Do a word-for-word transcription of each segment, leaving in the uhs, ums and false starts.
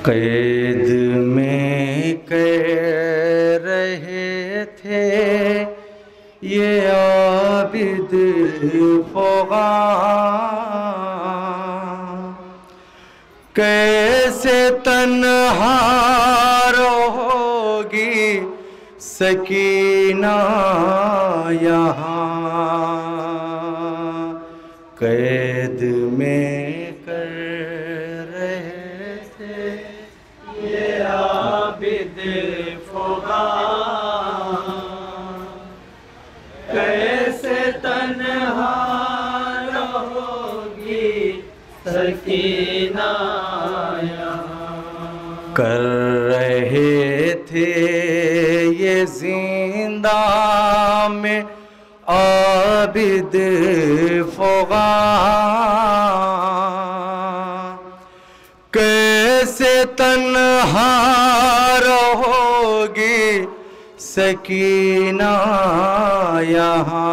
कैद में कह रहे थे ये आबिद फ़ुग़ा, कैसे तन्हा रहोगी सकीना यहाँ। कैद में कर रहे थे ये आबिद फ़ुग़ा, कैसे तन्हा रहोगी सकीना यहाँ। कर रहे थे ये जिंदा में आबिद फ़ुग़ा, कैसे तन्हा रहोगी सकीना यहाँ।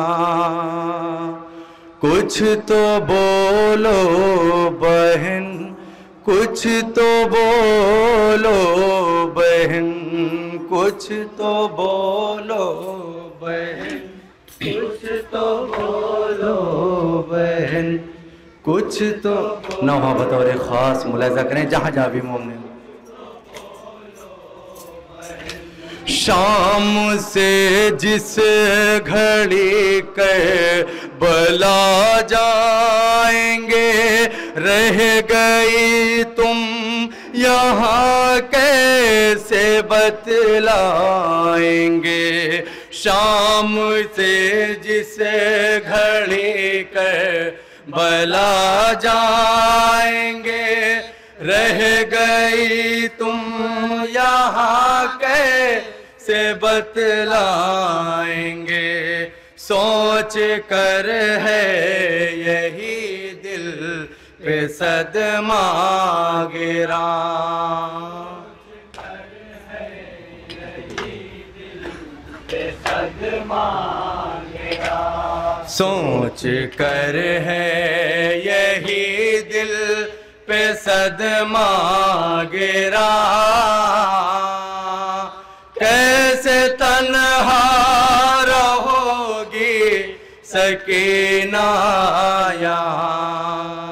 कुछ तो बोलो बहन, कुछ तो बोलो बहन, कुछ तो बोलो बहन, कुछ तो बोलो बहन, कुछ तो न हो। बतौर ख़ास मुलाज़ा करें जहाँ जहाँ भी मोमिन। शाम से जिस घड़ी कर बला जाएंगे, रह गई तुम यहाँ कैसे बतलाएंगे। शाम से जिस घड़ी कर बला जाएंगे, रह गई तुम यहाँ कैसे बतलाएंगे। सोच कर है यही दिल पे सदमा गिरा, सोच कर है यही दिल पे सदमा गिरा। कैसे तन्हा रहोगी सकीना यहाँ।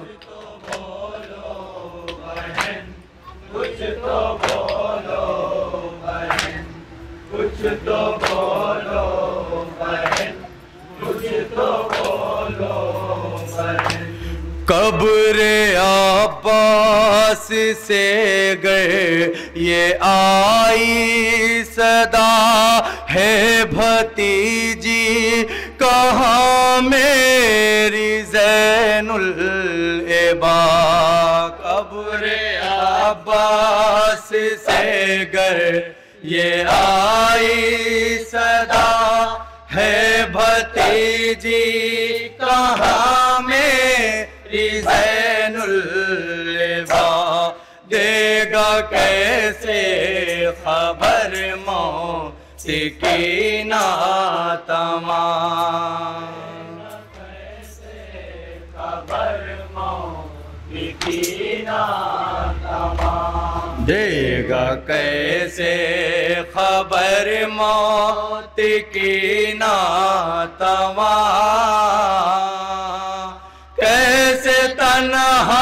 कुछ तो बोलो बहन, कुछ तो बोलो बहन, कुछ तो बोलो बहन। कब्र अब्बास से गए ये आई सदा है भतीजी, कहाँ मेरी ज़ैनुल इबा। कब्र अब्बास से गए ये आई सदा है भतीजी, कहाँ मेरी ज़ैनुल इबा। देगा कैसे खबर मौत की नातमा, खबर मौत की नातमा। देगा कैसे खबर मौत की नातमा। कैसे तन्हा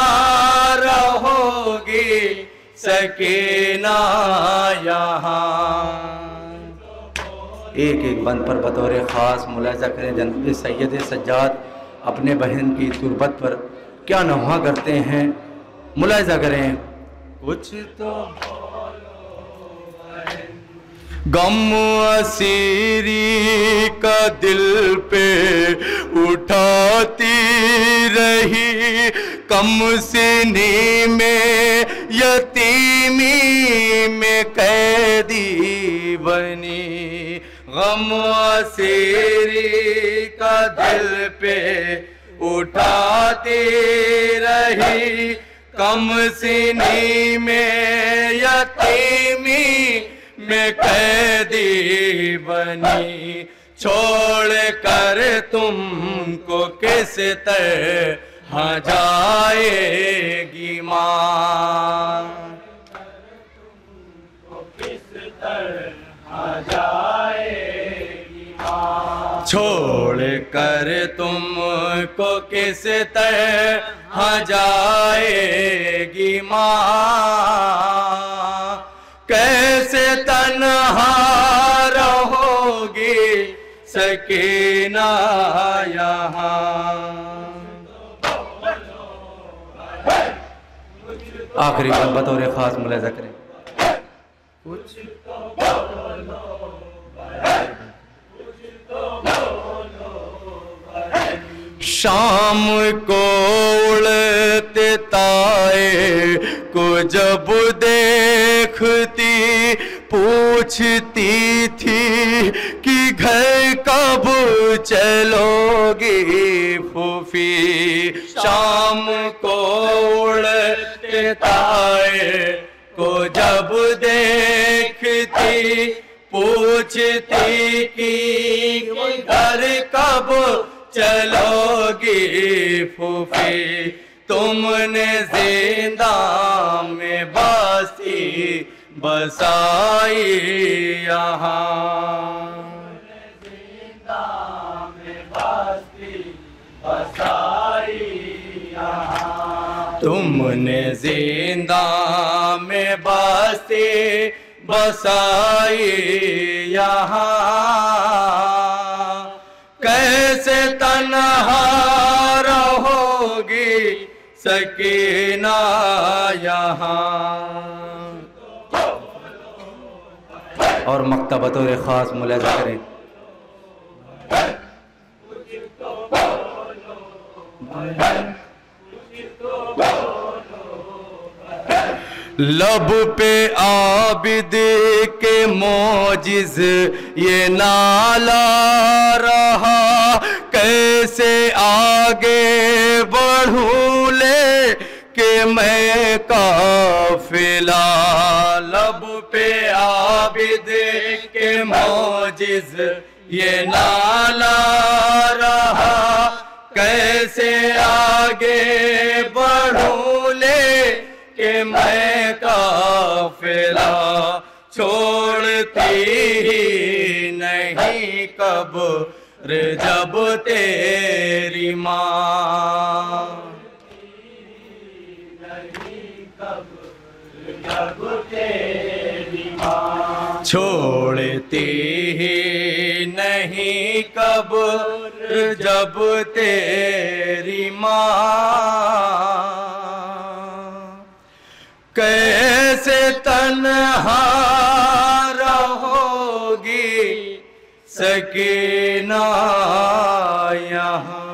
रहोगी सकीना यहाँ। एक एक बंद पर बतौर ख़ास मुलाज़ा करें जनाब सैयद सज्जाद अपने बहन की तुरबत पर क्या नौहा करते हैं। मुलाज़ा करें। कुछ तो गम असीरी का दिल पे उठाती रही, कम सिनी में यतीमी में कैदी बनी। गम असीरी का दिल पे उठाती रही, कम सिनी में यतीमी में कैदी बनी। छोड़ कर तुमको किस तरह जाएगी माँ। कर तुमको किस तरह जाएगी माँ, कैसे तन्हा रहोगी सकीना यहाँ। आखिरी बात बतौर खास मुलाहिजा करें। कुछ शाम को उड़ते ताए को जब देखती पूछती थी कि घर कब चलोगी फूफी। शाम को उड़ते ताए को जब देखती पूछती कि घर कब चलोगी फूफी। तुमने जिंदा में बस्ती बसाई यहाँ, जिंदा में बस्ती बसाई यहाँ। तुमने जिंदा में बस्ती बसाई यहाँ, कैसे तन्हा रहोगी सकीना यहाँ। और मक्ता बतौर खास मुलाहिजा करें। लब पे आबिद के मोजिज ये नाला रहा, कैसे आगे बढ़ूं ले के मैं काफिला। लब पे आबिद के मोजिज ये नाला रहा, कैसे आगे बढ़ूं ले के मैं काफिला। छोड़ती ही नहीं कब्र जब तेरी माँ, जब तेरी माँ। छोड़ती ही नहीं कब्र जब तेरी माँ, कैसे तन्हा रहोगी सकीना यहाँ।